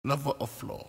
never a flaw.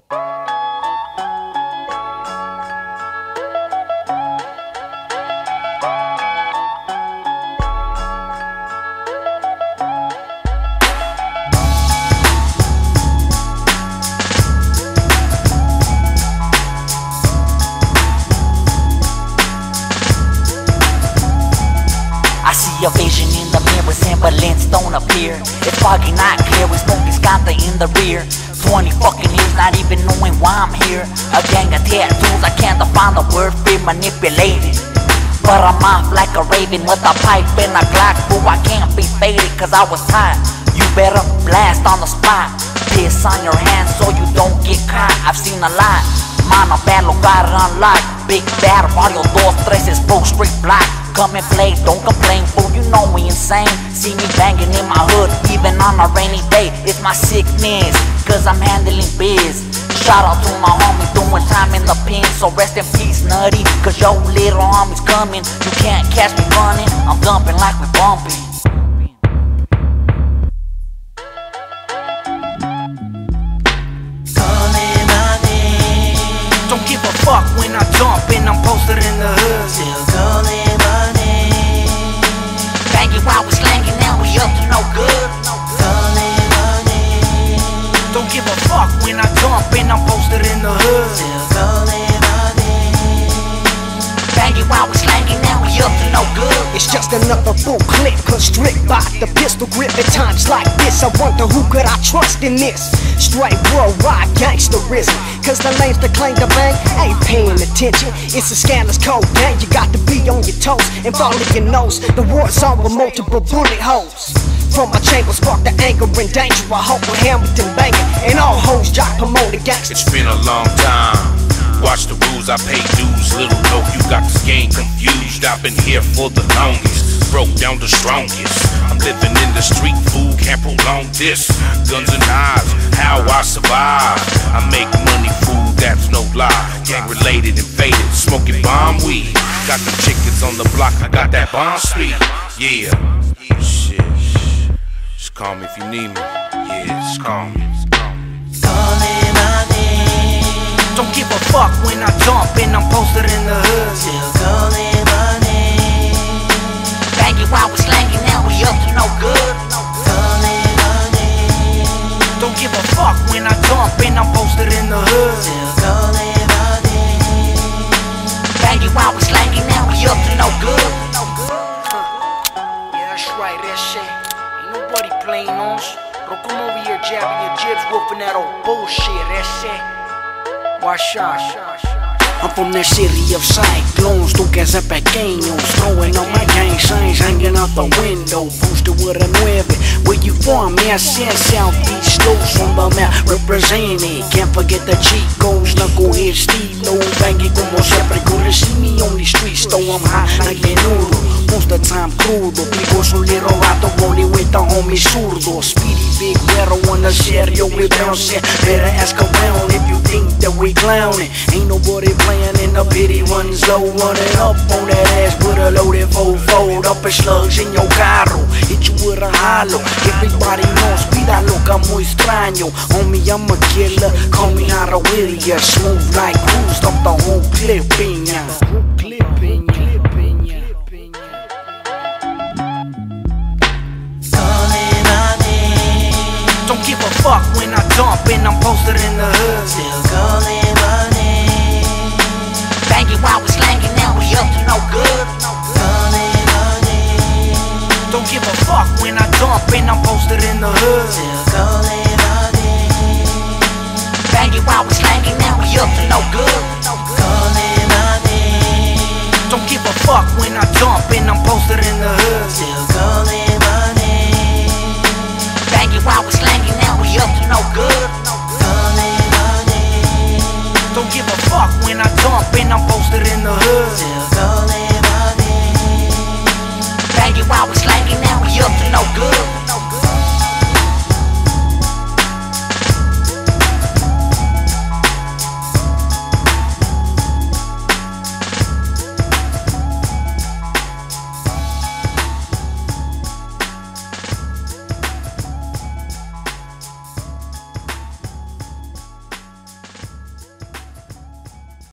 I see a vision in the mirror, semblance don't appear. It's foggy, not clear, we smoke Scanta in the rear. 20 fucking years, not even knowing why I'm here. A gang of tattoos, I can't define the word, be manipulated. But I'm off like a raven with a pipe and a Glock. Boo, I can't be faded cause I was tired. You better blast on the spot. Piss on your hands so you don't get caught. I've seen a lot. Mano, bad lugar unlocked. Big bad, Mario 2-3, bro, street block. Come and play, don't complain, fool, you know we insane. See me banging in my hood, even on a rainy day. It's my sickness, cause I'm handling biz. Shout out to my homie doing time in the pen. So rest in peace, nutty, cause your little homie's coming. You can't catch me running, I'm dumping like we bumping. Don't give a fuck when I jump and I'm posted in the hood. Still calling my name. Banging while we slanging, now we up to no good. Calling my name. Don't give a fuck when I jump and I'm posted in the hood. Still calling my name. Banging while we slanging, now we up to no good. It's just another full clip, constrict by the pistol grip. At times like this, I wonder who could I trust in this. Straight worldwide gangsterism, cause the lanes that claim to bang ain't paying attention. It's a scandalous code gang, you got to be on your toes and follow your nose. The war's on with multiple bullet holes. From my chamber spark the anger and danger. I hope with Hamilton banging and all hoes jock promote the gangsters. It's been a long time. Watch the rules, I pay dues. Little know you got this game confused. I've been here for the longest, broke down the strongest. I'm living in the street, fool, can't prolong this. Guns and knives, how I survive. I make money, fool, that's no lie. Gang related and faded, smoking bomb weed. Got the chickens on the block, I got that bomb street. Yeah, shit. Just call me if you need me. Yeah, just call me. Calling my name. Don't give a fuck when I jump and I'm posted in the hood. Still calling my name. Banging while we slanging, now we up to no good. Calling my name. Don't give a fuck when I jump and I'm posted in the hood. Still calling my name. Banging while we slanging, now we up to no good. Yeah, that's right, that shit. Ain't nobody playing on us. Bro, come over here jabbing your jibs, whooping that old bullshit, that shit. Watch out. I'm from that city of cyclones, duques de pequeños, throwing on my gang signs, hanging out the window, boosted with a 9. Where you from? Me, I said Southeast, Los on the map, representing. Can't forget the Chicos, knucklehead Steve, no banging como siempre. Couldn't see me on the streets, though I'm hot like menudo. Most of the time crudo, peligroso little rato, rolling with the homie zurdo. Speedy big güero on the serio, we bouncing. Better ask around if you think that we clowning. Ain't nobody playing in the pity ones low, running up on that ass with a loaded 4-4. Up in slugs in your carro, hit you with a hollow. Everybody knows, vida loca muy extraño. Homie, I'm a killer, call me Hara Williams. Smooth like cruise up the whole clip, piña. Calling my name. Don't give a fuck when I jump and I'm posted in the hood. Still calling my name. Banging while we slanging, now we up to no good. Calling my name. Don't give a fuck when I jump and I'm posted in the hood. Still calling